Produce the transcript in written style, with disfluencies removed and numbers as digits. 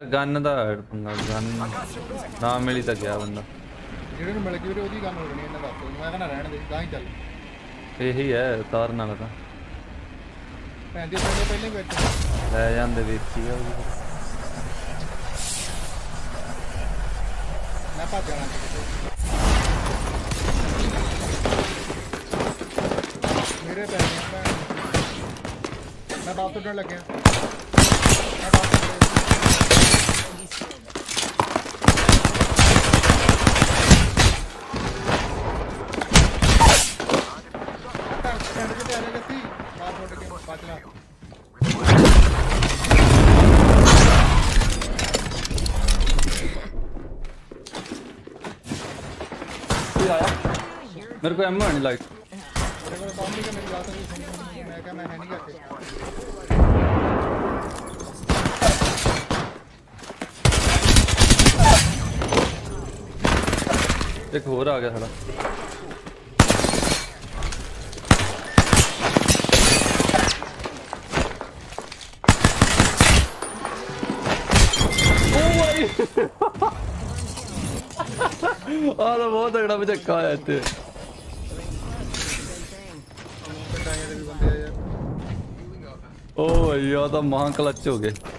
gun दा gun ना मिली तो गया बंदा जेड़े नु मिल गई ओदी गन हो गई इन्हां दा मैं कहना रहने दे गां ही चल यही है उतारना लगा भैन दी पहले बैठ ले जांदे वेची है मैं भाग जाना मेरे पैर मैं बाप उड़न लग गया मेरे को एमओ नहीं लाइट मेरे को काम नहीं कर मेरी बात नहीं सुन मैं क्या मैं है नहीं करते एक और आ गया थोड़ा तो बहुत तगड़ा मुझे कहा जाते ओ भैया तो महा क्लच हो गए